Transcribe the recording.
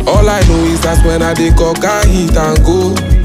All I know is that's when I dey cock, I hit and go.